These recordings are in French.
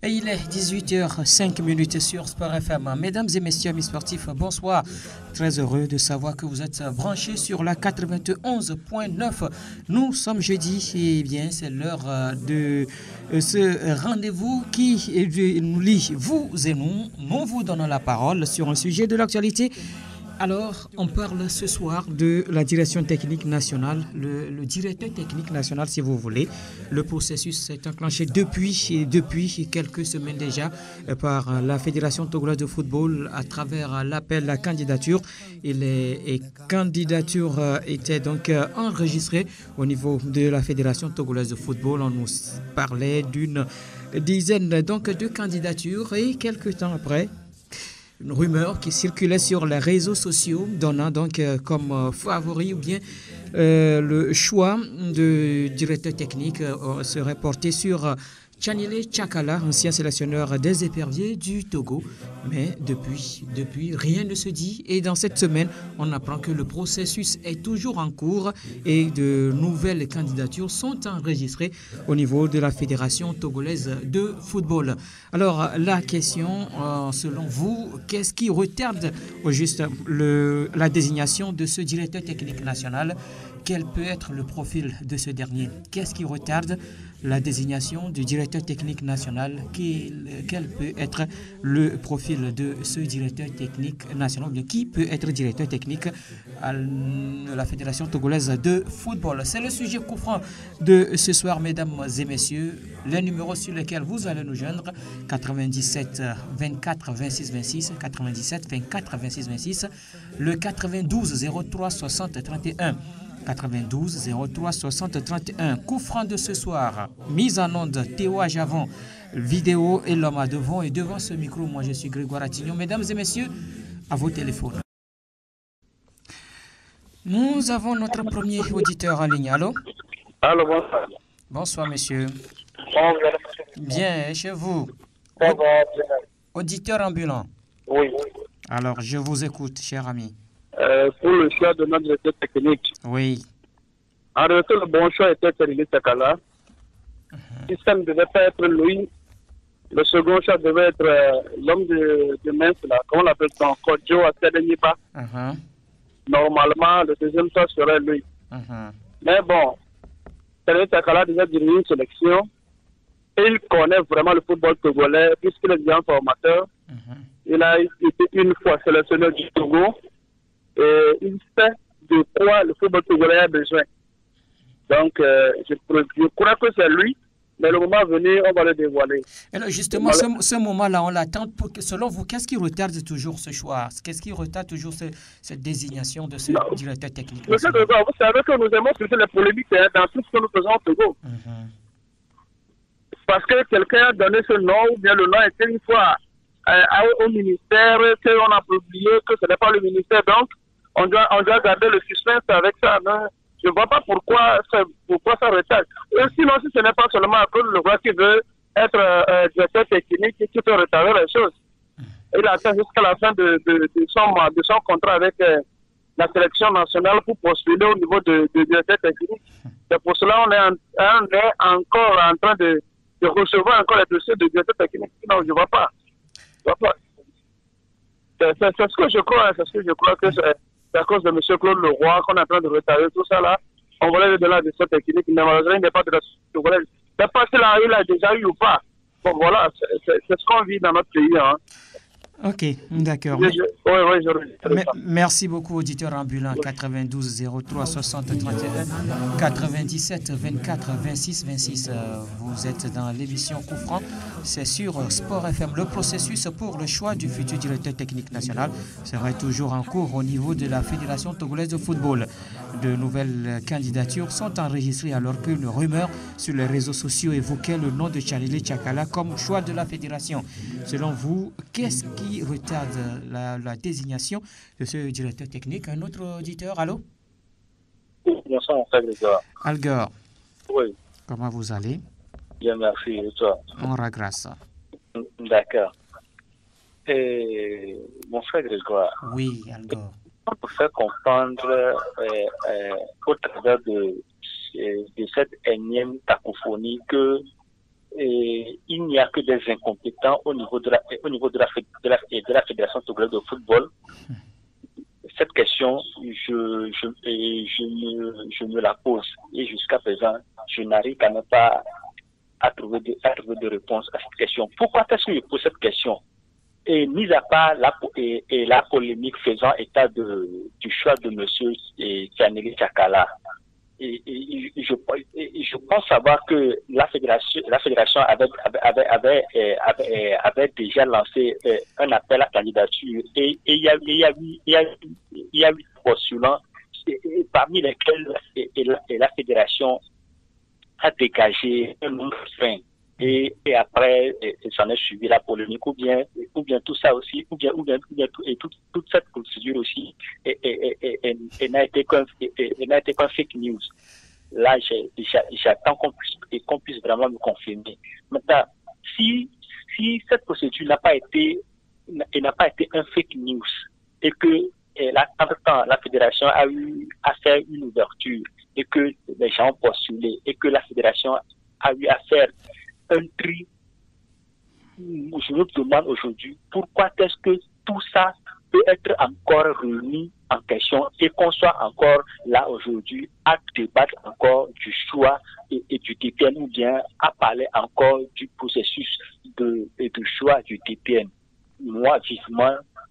Et il est 18h05 sur Sport FM. Mesdames et messieurs, amis sportifs, bonsoir. Très heureux de savoir que vous êtes branchés sur la 91.9. Nous sommes jeudi et bien c'est l'heure de ce rendez-vous qui nous lie, vous et nous vous donnons la parole sur un sujet de l'actualité. Alors, on parle ce soir de la direction technique nationale, le directeur technique national, si vous voulez. Le processus s'est enclenché depuis quelques semaines déjà par la Fédération togolaise de football à travers l'appel à candidature. Et les candidatures étaient donc enregistrées au niveau de la Fédération togolaise de football. On nous parlait d'une dizaine donc de candidatures et quelques temps après, une rumeur qui circulait sur les réseaux sociaux donnant donc comme favori ou bien le choix de directeur technique serait porté sur Tchanilé Tchakala, ancien sélectionneur des éperviers du Togo. Mais depuis, rien ne se dit. Et dans cette semaine, on apprend que le processus est toujours en cours et de nouvelles candidatures sont enregistrées au niveau de la Fédération togolaise de football. Alors, la question, selon vous, qu'est-ce qui retarde au juste la désignation de ce directeur technique national? Quel peut être le profil de ce dernier? Qu'est-ce qui retarde la désignation du directeur technique national? Quel peut être le profil de ce directeur technique national? Qui peut être directeur technique à la Fédération togolaise de football? C'est le sujet couvrant de ce soir, mesdames et messieurs. Les numéros sur lesquels vous allez nous joindre: 97 24 26 26, 97 24 26 26, le 92 03 60 31. 92 03 60 31. Coup franc de ce soir. Mise en onde Théo Javon. Vidéo et l'homme à devant. Et devant ce micro, moi je suis Grégoire Attignon. Mesdames et messieurs, à vos téléphones. Nous avons notre premier auditeur en ligne. Allô? Allô, bonsoir. Bonsoir, monsieur. Comment vous allez? Bien, et chez vous? Ça va bien. Auditeur ambulant. Oui. Alors, je vous écoute, cher ami. Pour le choix de notre directeur technique. Oui. En réalité, le bon choix était Tchanilé Tchakala. Le système ne devait pas être lui. Le second choix devait être l'homme de Mince, là. Comment on l'appelle ça? Kodjo Asedeniba. Normalement, le deuxième choix serait lui. Mais bon, Tchanilé Tchakala a déjà dirigé une sélection. Et il connaît vraiment le football togolais, puisqu'il est bien formateur. Il a été une fois sélectionneur du Togo. Et il sait de quoi le football togolais a besoin. Donc, je crois que c'est lui, mais le moment venu, on va le dévoiler. Alors justement, ce moment-là, on l'attend. Selon vous, qu'est-ce qui retarde toujours ce choix? Qu'est-ce qui retarde toujours cette désignation de ce directeur technique? Monsieur Grégoire, vous savez que nous aimons susciter les polémiques dans tout ce que nous faisons au Togo. Parce que quelqu'un a donné ce nom, ou bien le nom était une fois au ministère, qu'on a publié que ce n'est pas le ministère, donc on doit garder le suspense avec ça. Non? Je ne vois pas pourquoi ça retarde. Et sinon, si ce n'est pas seulement à cause le roi qui veut être directeur technique et qui peut retarder les choses. Il attend jusqu'à la fin de son contrat avec la sélection nationale pour postuler au niveau de directeur technique. C'est pour cela qu'on est encore en train de recevoir encore les dossiers de directeur technique. Non, je ne vois pas. C'est ce que je crois. C'est ce que je crois que c'est à cause de M. Claude Leroy qu'on est en train de retarder tout ça là. On voulait lui donner la décision technique, mais malheureusement, il n'est pas de la société. Je ne sais pas s'il a déjà eu ou pas. Bon, voilà, c'est ce qu'on vit dans notre pays. Hein. Ok, d'accord. Merci beaucoup, auditeur ambulant. 92 03 60 31 97 24 26 26. Vous êtes dans l'émission Coup franc. C'est sur Sport FM. Le processus pour le choix du futur directeur technique national serait toujours en cours au niveau de la Fédération togolaise de football. De nouvelles candidatures sont enregistrées alors qu'une rumeur sur les réseaux sociaux évoquait le nom de Tchanilé Tchakala comme choix de la fédération. Selon vous, qu'est-ce qui retarde la désignation de ce directeur technique? Un autre auditeur, allô? Bonsoir, mon frère Grégoire. Algor. Oui. Comment vous allez? Bien, merci. Et toi? On regresse. D'accord. Mon frère Grégoire. Oui, Algor. On peut faire comprendre au travers de cette énième cacophonie que il n'y a que des incompétents au niveau de la Fédération togolaise de football. Cette question, je me la pose et jusqu'à présent, je n'arrive quand même pas à trouver de réponse à cette question. Pourquoi est-ce que je pose cette question? Et mis à part la polémique faisant état du choix de monsieur Tianeli Chakala, je pense savoir que la fédération avait déjà lancé un appel à candidature et il y a 8 postulants parmi lesquels la fédération a dégagé un nombre fin. Et après, s'en est suivi la polémique, ou bien tout ça aussi, ou bien toute cette procédure aussi, n'a été qu'un fake news. Là, j'attends qu'on puisse vraiment me confirmer. Maintenant, si cette procédure n'a pas été un fake news, et que entre-temps, la fédération a eu à faire une ouverture, et que les gens ont postulé, et que la fédération a eu à faire un tri, je me demande aujourd'hui pourquoi est-ce que tout ça peut être encore remis en question et qu'on soit encore là aujourd'hui à débattre encore du choix et du TPN, ou bien à parler encore du processus de choix du TPN. Moi, vivement,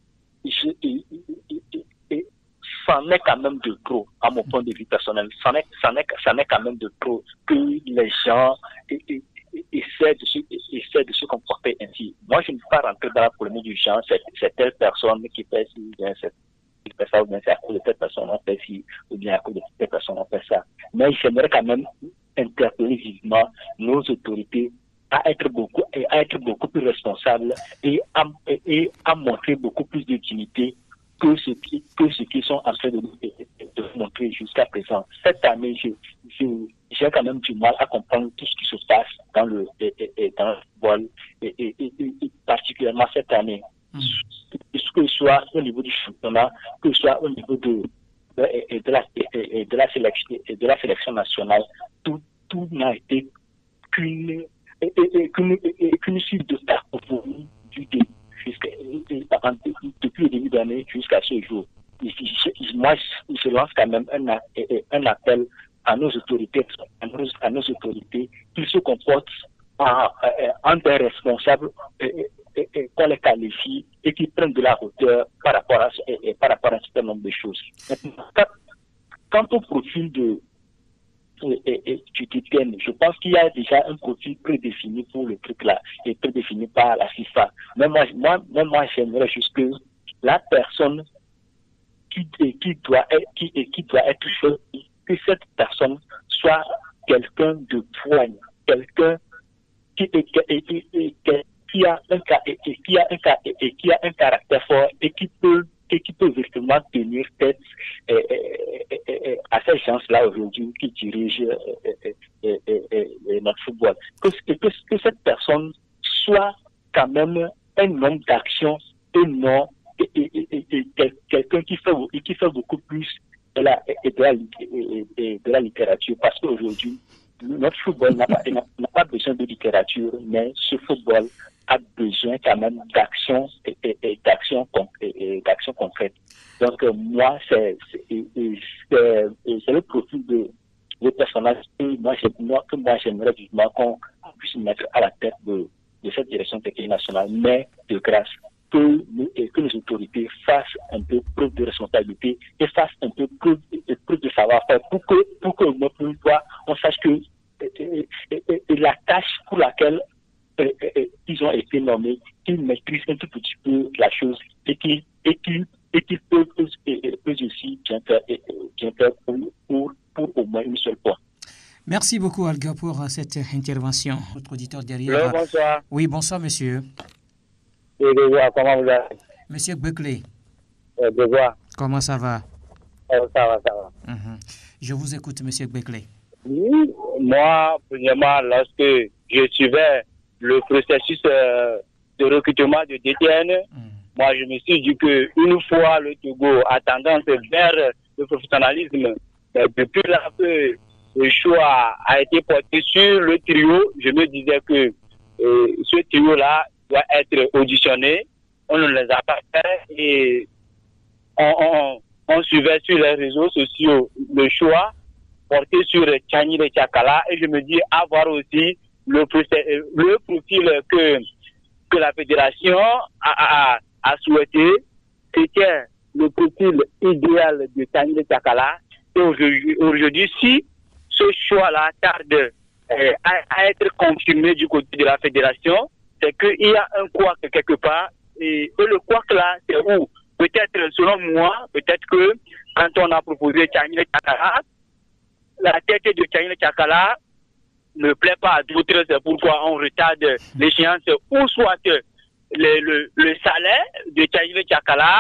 c'en est quand même de trop, à mon point de vue personnel. C'en est quand même de trop que les gens essaie de se comporter ainsi. Moi, je ne veux pas rentrer dans la polémique du genre, c'est telle personne qui fait ci, ou bien c'est ça, ou bien c'est à cause de telle personne on fait ci, ou bien à cause de telle personne on fait ça. Mais j'aimerais quand même interpeller vivement nos autorités à être beaucoup plus responsables et à montrer beaucoup plus de dignité que ce qu'ils sont en train de montrer jusqu'à présent. Cette année, j'ai quand même du mal à comprendre tout ce qui se passe dans le football, et particulièrement cette année. Que ce soit au niveau du championnat, que ce soit au niveau de la sélection nationale, tout n'a été qu'une suite de cacophonie depuis le début d'année jusqu'à ce jour. Moi, je lance quand même un appel à nos autorités, qu'ils se comportent en des responsables, qu'on les qualifie et qu'ils prennent de la hauteur par rapport à un certain nombre de choses. Quant au profil du TPN, je pense qu'il y a déjà un profil prédéfini pour le truc là, et prédéfini par la FIFA. Mais moi, j'aimerais juste que la personne qui doit être choisie, que cette personne soit quelqu'un de poigne, quelqu'un qui a un caractère fort et qui peut véritablement tenir tête à ces gens-là aujourd'hui qui dirigent notre football. Que cette personne soit quand même un homme d'action et non quelqu'un qui fait beaucoup plus de la littérature, parce qu'aujourd'hui notre football n'a pas besoin de littérature, mais ce football a besoin quand même d'action et d'action concrète. Donc moi, c'est le profil de personnage que moi j'aimerais vivement qu'on puisse mettre à la tête de cette direction technique nationale, mais de grâce que les autorités fassent un peu preuve de responsabilité et fassent un peu preuve de savoir-faire pour que une fois on sache que la tâche pour laquelle ils ont été nommés, qu'ils maîtrisent un tout petit peu la chose et qu'ils peuvent aussi bien faire pour au moins une seule fois. Merci beaucoup, Alga, pour cette intervention. Notre auditeur derrière. Bonsoir. Oui, bonsoir, monsieur. Comment vous allez? Monsieur Beckley. Comment ça va? Ça va. Je vous écoute, monsieur Beckley. Oui, moi, premièrement, lorsque je suivais le processus de recrutement de DTN, moi, je me suis dit que une fois le Togo a tendance vers le professionnalisme, depuis là que le choix a été porté sur le trio, je me disais que ce trio-là doit être auditionné. On ne les a pas fait et on suivait sur les réseaux sociaux le choix porté sur Tchani et Tchakala et je me dis avoir aussi le profil que la fédération a souhaité, c'était le profil idéal de Tchani et Tchakala. Et aujourd'hui, si ce choix-là tarde à être confirmé du côté de la fédération, c'est qu'il y a un couac quelque part. Et le couac là, c'est où? Peut-être, selon moi, peut-être que quand on a proposé Tchani et Tchakala, la tête de Tchani et Tchakala ne plaît pas à d'autres, c'est pourquoi on retarde l'échéance, ou soit le salaire de Tchani et Tchakala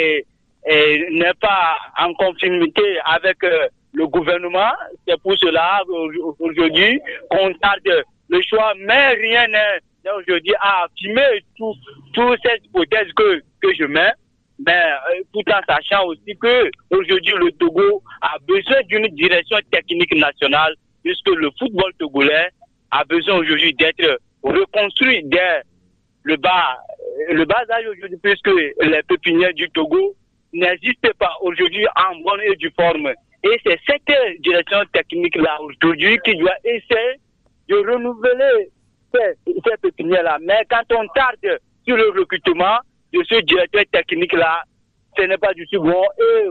n'est pas en conformité avec le gouvernement. C'est pour cela aujourd'hui qu'on tarde le choix, mais rien n'est aujourd'hui à affirmer toutes ces hypothèses que je mets, mais tout en sachant aussi que aujourd'hui le Togo a besoin d'une direction technique nationale, puisque le football togolais a besoin aujourd'hui d'être reconstruit dès le bas âge aujourd'hui, puisque les pépinières du Togo n'existent pas aujourd'hui en bonne et due forme. Et c'est cette direction technique-là aujourd'hui qui doit essayer de renouveler ces pépinières-là. Mais quand on tarde sur le recrutement de ce directeur technique-là, ce n'est pas du tout bon.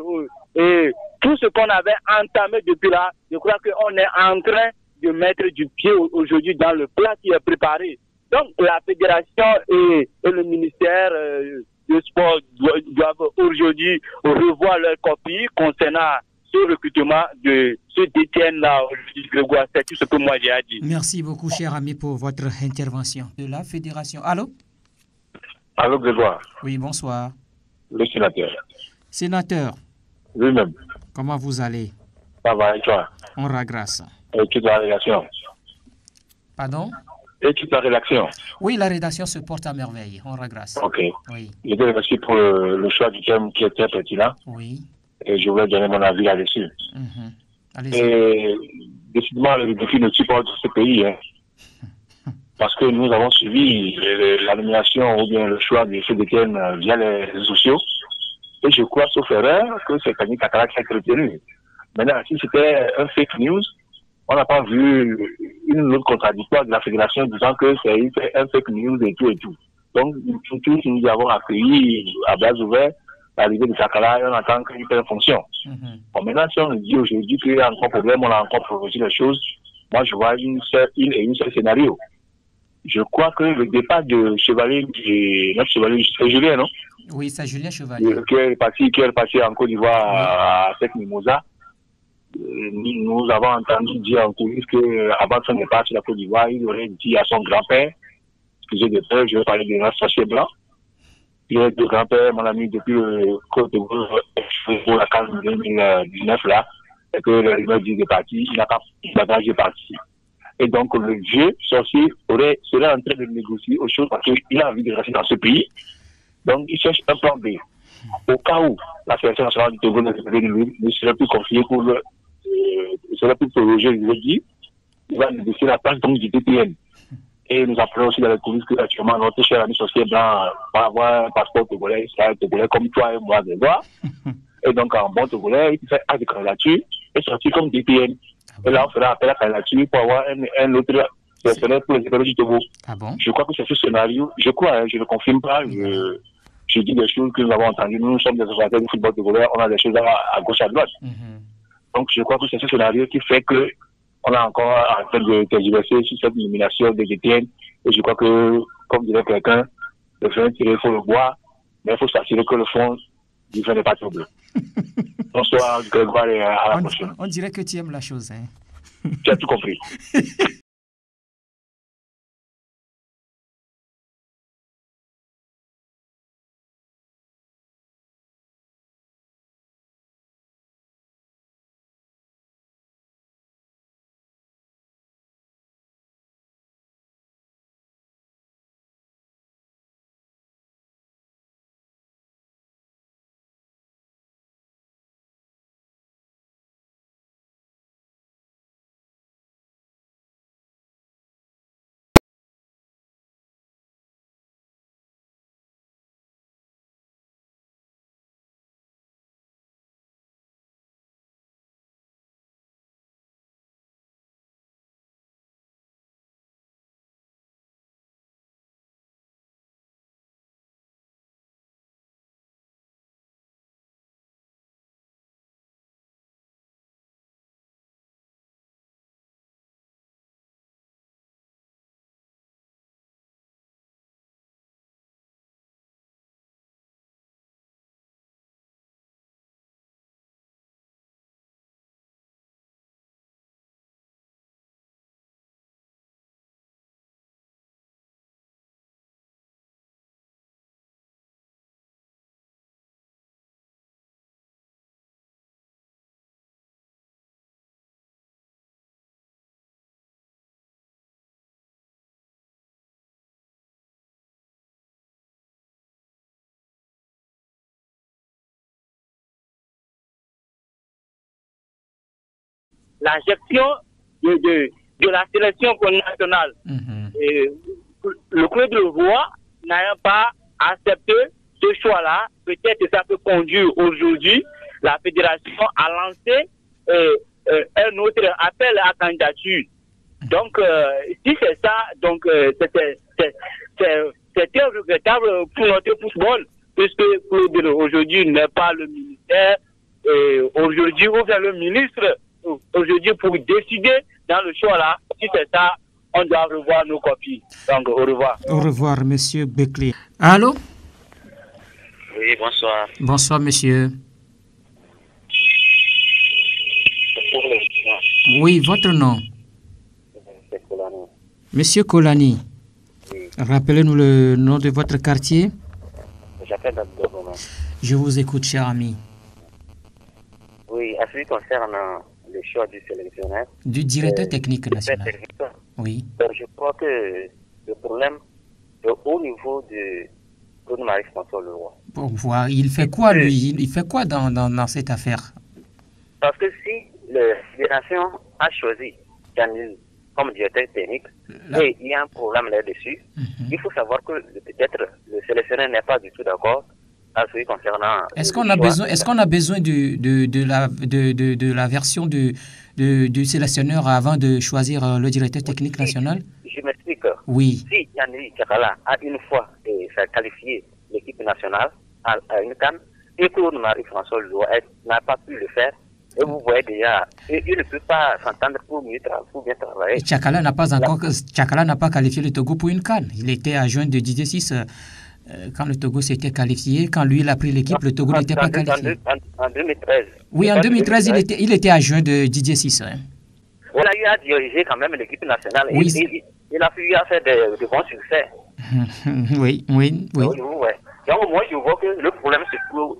Et tout ce qu'on avait entamé depuis là, je crois qu'on est en train de mettre du pied aujourd'hui dans le plat qui est préparé. Donc la fédération et le ministère du sport doivent aujourd'hui revoir leur copie concernant ce recrutement de ce DTN-là, Grégoire. C'est tout ce que moi j'ai à dire. Merci beaucoup, cher ami, pour votre intervention de la fédération. Allô? Allô, Grégoire. Oui, bonsoir. Le sénateur. Sénateur. Lui-même. Comment vous allez? Ça va, et toi? On rend grâce. Et toute la rédaction. Pardon? Et toute la rédaction. Oui, la rédaction se porte à merveille. On rend grâce. Ok. Oui. Je te remercie pour le choix du thème qui était pertinent. Oui. Et je voulais donner mon avis là-dessus. Allez-y. Et décidément, le défi ne tue pas de ce pays. Hein. Parce que nous avons suivi la nomination ou bien le choix de ce DTN via les réseaux sociaux. Et je crois, sauf erreur, que c'est Tchani Tchakala qui a été retenu. Maintenant, si c'était un fake news, on n'a pas vu une note contradictoire de la fédération disant que c'est un fake news et tout et tout. Donc, tous nous avons accueilli à bras ouverts l'arrivée de Tchakala et on attend qu'il prenne fonction. Bon, maintenant, si on nous dit aujourd'hui qu'il y a encore problème, on a encore proposé les choses, moi je vois une seule scénario. Je crois que le départ de Chevalier, notre Chevalier, c'est Julien, non? Oui, c'est Julien Chevalier. Qui est passé en Côte d'Ivoire à cette Mimosa. Nous avons entendu dire en coulisses qu'avant son départ sur la Côte d'Ivoire, il aurait dit à son grand-père, excusez de peur, je vais parler de notre sachet blanc. Il est le grand-père, mon ami, depuis le Côte d'Ivoire, pour la CAN 2019 là, et que le rumeur dit de partir, il n'a pas de bagage de partir. Et donc, le vieux sorcier serait en train de négocier autre chose parce qu'il a envie de rester dans ce pays. Donc, il cherche un plan B. Au cas où la Fédération nationale du Togo ne serait plus confiée pour serait plus prolongée, je l'ai dit, il va négocier la place donc du DTN. Et nous apprenons aussi dans les coulisses que actuellement notre cher ami sorcier blanc va avoir un passeport togolais, il sera togolais comme toi et moi, Grégoire. Et donc, en bon togolais, il fait acte de candidature et sortir comme DTN. Et là, on fera appel à la candidature pour avoir un autre personnel pour les écoles du Togo. Ah bon? Je crois que c'est ce scénario. Je crois, je ne confirme pas. Je dis des choses que nous avons entendues. Nous sommes des observateurs du football togolais. On a des choses à gauche, à droite. Donc, je crois que c'est ce scénario qui fait que on est encore en train de tergiverser sur cette élimination des DTN. Et je crois que, comme dirait quelqu'un, le vin tiré, il faut le boire, mais il faut s'assurer que le fond du vin n'est pas trop bleu. Bonsoir, Grégoire, et à la prochaine. On dirait que tu aimes la chose, hein? Tu as tout compris. la gestion de la sélection nationale. Et le club de Roi n'a pas accepté ce choix-là. Peut-être que ça peut conduire aujourd'hui la fédération à lancer un autre appel à candidature. Donc, si c'est ça, donc c'est très regrettable pour notre football, puisque aujourd'hui n'est pas le ministère, aujourd'hui ou bien le ministre, aujourd'hui pour décider dans le choix là, si c'est ça, on doit revoir nos copies. Donc, au revoir. Au revoir, monsieur Beckley. Allô? Oui, bonsoir. Bonsoir, monsieur. Oui, votre nom? C'est Kolani. Monsieur Kolani. Oui. Rappelez-nous le nom de votre quartier. J'appelle d'Abdourou. Je vous écoute, cher ami. Oui, à ce qui concerne le choix du sélectionneur. Du directeur technique national. Oui. Je crois que le problème est au niveau de Marie-François Leroy. Pour voir, il fait quoi, lui? Il fait quoi dans cette affaire? Parce que si la fédération a choisi Janil comme directeur technique, et il y a un problème là-dessus, il faut savoir que peut-être le sélectionneur n'est pas du tout d'accord à ce qui concernant. Est-ce qu'on a besoin de la version du sélectionneur avant de choisir le directeur technique national? Je m'explique. Oui. Si Yannick Tchakala a une fois qualifié l'équipe nationale à une CAN et que Marie-François Leroy n'a pas pu le faire, et vous voyez déjà, il ne peut pas s'entendre pour bien travailler. Tchakala n'a pas qualifié le Togo pour une CAN. Il était adjoint de Didier Six quand le Togo s'était qualifié. Quand lui il a pris l'équipe, le Togo n'était pas qualifié. En 2013. Oui, en 2013, il était adjoint de Didier Six. Hein. Voilà, il a dirigé quand même l'équipe nationale. Oui. Il a pu faire de bons succès. Oui. Donc moi, je vois que le problème se trouve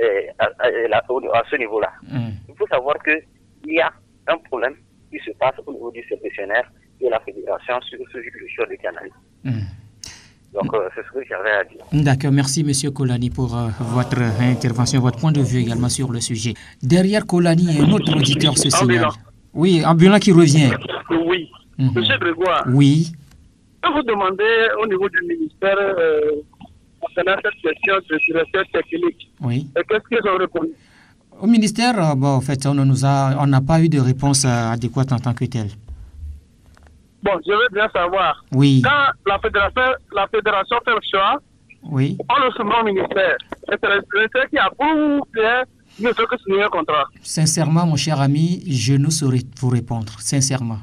à ce niveau-là. Il faut savoir qu'il y a un problème qui se passe au niveau du sélectionneur et la fédération sur le choix de Canal. Donc, c'est ce que j'avais à dire. D'accord, merci M. Kolani pour votre intervention, votre point de vue également sur le sujet. Derrière Kolani, un autre auditeur se signale. Oui, ambulant qui revient. Oui. Monsieur Grégoire. Oui. Je vais vous demander au niveau du ministère concernant cette question de directeur technique. Oui. Et qu'est-ce qu'ils ont répondu? Au ministère, en fait, on n'a pas eu de réponse adéquate en tant que telle. Bon, je veux bien savoir. Oui. Quand la fédération fait le choix, oui. on le soumet au ministère. Et c'est le ministère qui approuve bien ne fait que signer un contrat. Sincèrement, mon cher ami, je ne saurais vous répondre. Sincèrement.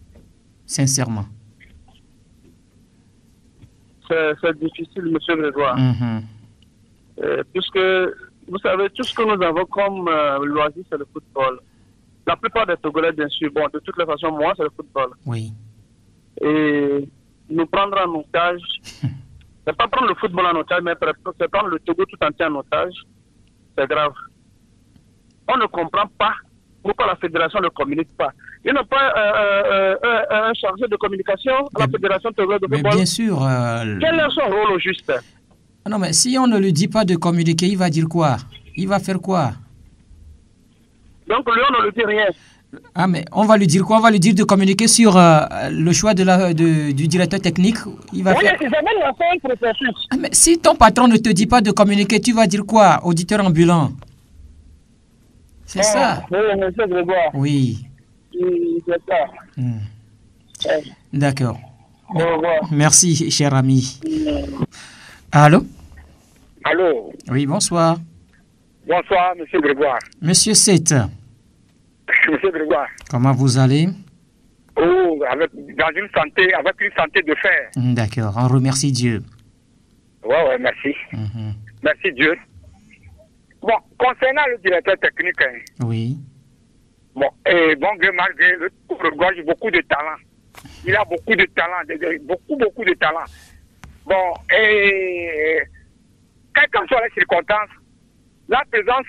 C'est difficile, monsieur Grégoire. Puisque, vous savez, tout ce que nous avons comme loisir, c'est le football. La plupart des Togolais, bien sûr, bon, de toutes les façons, moi, c'est le football. Oui. Et nous prendre en otage, c'est pas prendre le football en otage, mais c'est prendre le Togo tout entier en otage, c'est grave. On ne comprend pas pourquoi la fédération ne communique pas. Ils n'ont pas un chargé de communication à la fédération togolaise de football. Mais bien sûr. Quel est son rôle au juste? Non, mais si on ne lui dit pas de communiquer, il va dire quoi? Il va faire quoi? Donc lui, on ne lui dit rien. Ah, mais on va lui dire quoi? On va lui dire de communiquer sur le choix du directeur technique. Il va faire... ils avaient lancé un processus. Ah, mais si ton patron ne te dit pas de communiquer, tu vas dire quoi? Auditeur ambulant. C'est ça. Oui, monsieur Grégoire. Oui. C'est ça. D'accord. Au revoir. Merci, cher ami. Allô? Allô? Oui, bonsoir. Bonsoir, monsieur Grégoire. Monsieur Seth. Monsieur Grégoire. Comment vous allez? Oh, avec une santé de fer. D'accord, on remercie Dieu. Ouais, merci. Merci Dieu. Bon, concernant le directeur technique, oui. Bon, malgré le Grégoire, il a beaucoup de talent. Il a beaucoup de talent, beaucoup de talent. Bon, et quelles que soient les circonstances, la présence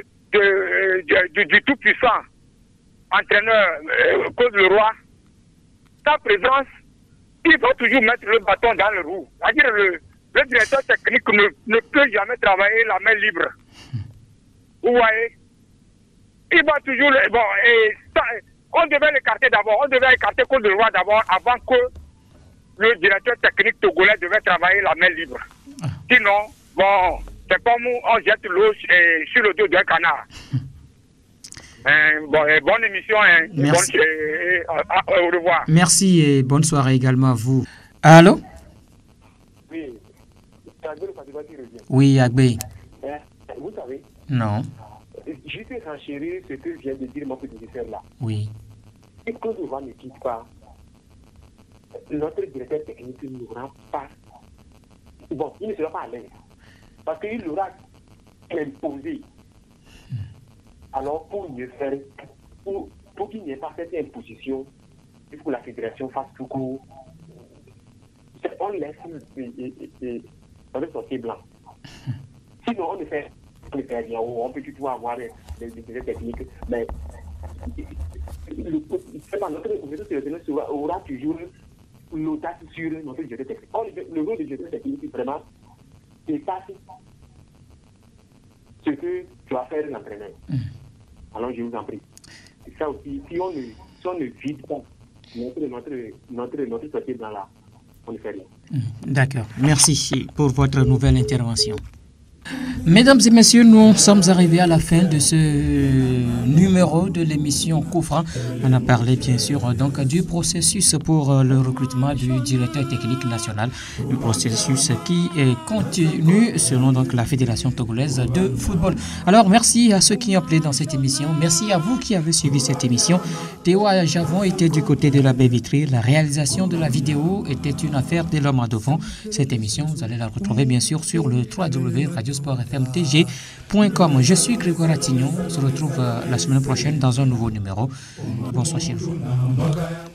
du tout-puissant entraîneur Claude Leroy, sa présence, il va toujours mettre le bâton dans le roue. C'est-à-dire le directeur technique ne peut jamais travailler la main libre. Vous voyez? Il va toujours... Bon, et ça, on devait l'écarter d'abord. On devait écarter Côte d'Ivoire d'abord avant que le directeur technique togolais devait travailler la main libre. Sinon, bon, c'est comme on jette l'eau sur le dos d'un canard. Bonne émission. Merci. Au revoir. Merci et bonne soirée également à vous. Allô? Oui. Oui, Agbé. Vous savez, Non. je peux renchérir ce que vient de dire mon petit frère là. Oui. Et que nous ne quitte pas, notre directeur technique n'aura pas. Bon, il ne sera pas à l'aise. Parce qu'il aura imposé. Alors, pour mieux faire, pour qu'il n'y ait pas cette imposition, il faut que la fédération fasse tout court. On laisse le sortir blanc. Sinon, on ne fait rien. On peut toujours avoir des techniques, mais notre aura toujours l'audace sur notre directeur technique. Le rôle du directeur technique, vraiment, dépasse ce que doit faire l'entraîneur. Alors, je vous en prie. Et ça aussi, si on ne vide pas notre sortie blanc là, on ne fait rien. D'accord. Merci pour votre nouvelle intervention. Mesdames et messieurs, nous sommes arrivés à la fin de ce numéro de l'émission Coup Franc. On a parlé bien sûr donc du processus pour le recrutement du directeur technique national, un processus qui continue selon donc la Fédération togolaise de football. Alors merci à ceux qui ont appelé dans cette émission, merci à vous qui avez suivi cette émission. Théo Javon était du côté de la baie vitrée, la réalisation de la vidéo était une affaire de l'homme à devant. Cette émission, vous allez la retrouver bien sûr sur le www.radiosportfmtg.com. Je suis Grégoire Attignon, on se retrouve la semaine prochaine dans un nouveau numéro. Bonsoir chez vous.